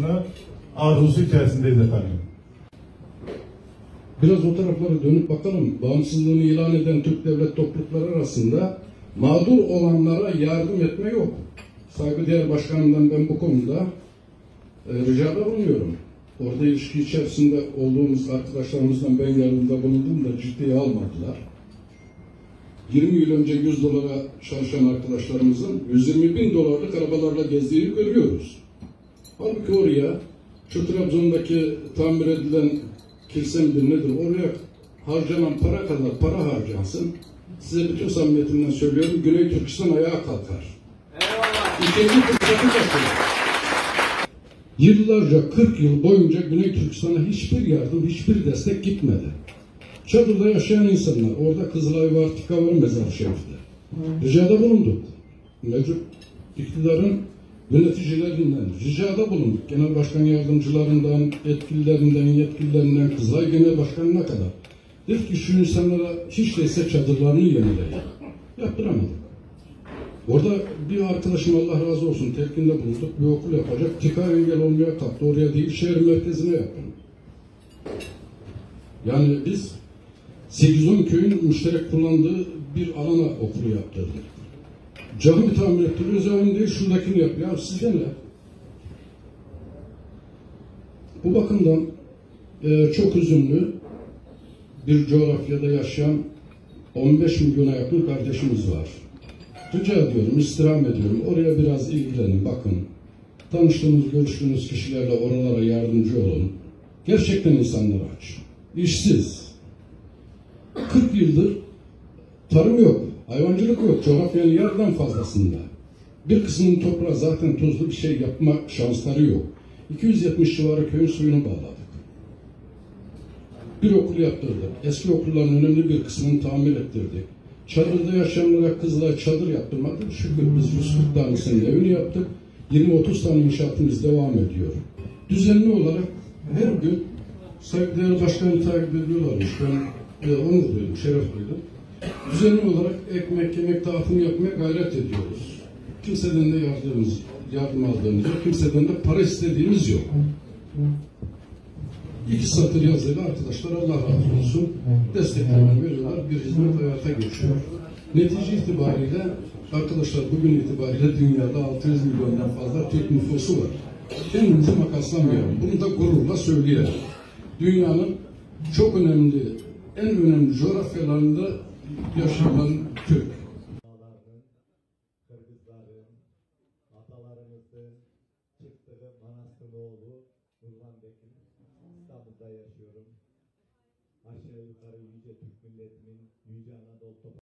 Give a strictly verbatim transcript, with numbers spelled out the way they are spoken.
olmasına arzusu içerisindeyiz efendim. Biraz o taraflara dönüp bakalım. Bağımsızlığını ilan eden Türk devlet toplulukları arasında mağdur olanlara yardım etme yok. Saygıdeğer başkanımdan ben bu konuda e, ricada bulunuyorum. Orada ilişki içerisinde olduğumuz arkadaşlarımızdan ben yardımda bulundum da ciddiye almadılar. yirmi yıl önce yüz dolara çalışan arkadaşlarımızın yüz yirmi bin dolarlık arabalarla gezdiğini görüyoruz. Halbuki oraya şu Trabzon'daki tamir edilen kilise midir nedir, oraya harcanan para kadar para harcansın. Size bütün samimiyetimden söylüyorum, Güney Türkistan ayağa kalkar. Eyvallah. İkinci fırsatı kaçırır. Yıllarca, kırk yıl boyunca Güney Türkistan'a hiçbir yardım, hiçbir destek gitmedi. Çadırda yaşayan insanlar, orada Kızılay var, Tika var, Mezar Şerif'te. Ricada bulunduk. Mevcut iktidarın yöneticilerinden ricada bulunduk. Genel başkan yardımcılarından, etkililerinden, yetkililerinden, Kızılay Genel Başkanı'na kadar. Dedik ki şu insanlara hiç değilse çadırlarını yenileyin. Yaptıramadık. Orada bir arkadaşım, Allah razı olsun, telkinde bulunduk, bir okul yapacak. Tika engel olmaya kalktı. Oraya değil, şehir merkezine yaptım. Yani biz sekiz on köyün müşterek kullandığı bir alana okulu yaptırdık. Cami tamir ettiriyoruz, evin değil, şuradakini yap. Ya sizde ne? Bu bakımdan e, çok üzünlü bir coğrafyada yaşayan on beş milyona yakın kardeşimiz var. Rica ediyorum, istirham ediyorum. Oraya biraz ilgilenin, bakın. Tanıştığınız, görüştüğünüz kişilerle oralara yardımcı olun. Gerçekten insanlar aç. İşsiz. kırk yıldır tarım yok, hayvancılık yok. Coğrafyanın yarıdan fazlasında. Bir kısmının toprağı zaten tuzlu, bir şey yapma şansları yok. iki yüz yetmiş civarı köyün suyunu bağladık. Bir okul yaptırdık. Eski okulların önemli bir kısmını tamir ettirdik. Çadırda yaşayanlara Kızılay çadır yaptırmadık. Şükür biz yüz kırk tanesinin evini yaptık. yirmi otuz tane inşaatımız devam ediyor. Düzenli olarak her gün saygıdeğer başkanı takip ediyorlarmış. Ben e, onur duydum, şeref duydum. Düzenli olarak ekmek, yemek dağıtımı yapmaya gayret ediyoruz. Kimseden de yardımımız, yardım aldığımız yok. Kimseden de para istediğimiz yok. İki satır yazıyla arkadaşlar, Allah razı olsun, desteklerini veriyorlar, bir hizmet hayata geçiyor. Netice itibariyle arkadaşlar, bugün itibariyle dünyada altı yüz milyondan fazla Türk nüfusu var. Kendimizi makaslamayalım, bunu da gururla söyleyelim. Dünyanın çok önemli, en önemli coğrafyalarında yaşayan Türk. Kırgızların, atalarımızın çıktığı Manastırlıoğlu, Nurhan Bekir, İstanbul'da yaşıyorum. Aşağı yukarı Yüce Türk milletinin, Yüce Anadolu